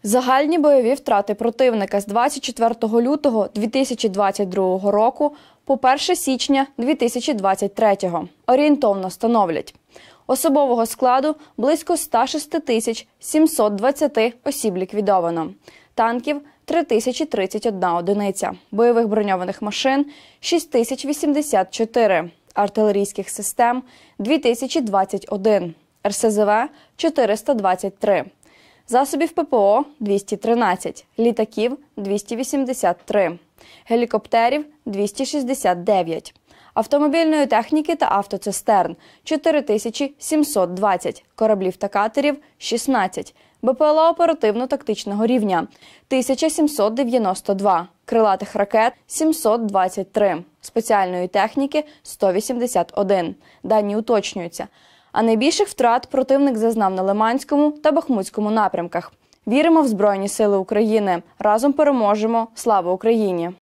Загальні бойові втрати противника з 24 лютого 2022 року по 1 січня 2023 орієнтовно становлять: особового складу – близько 106 720 осіб ліквідовано, танків – 3031 одиниця, бойових броньованих машин – 6084, артилерійських систем – 2021, РСЗВ – 423, засобів ППО – 213, літаків – 283, гелікоптерів – 269, автомобільної техніки та автоцистерн – 4720, кораблів та катерів – 16, БПЛА оперативно-тактичного рівня – 1792, крилатих ракет – 723, спеціальної техніки – 181. Дані уточнюються. А найбільших втрат противник зазнав на Лиманському та Бахмутському напрямках. Віримо в Збройні Сили України. Разом переможемо. Слава Україні!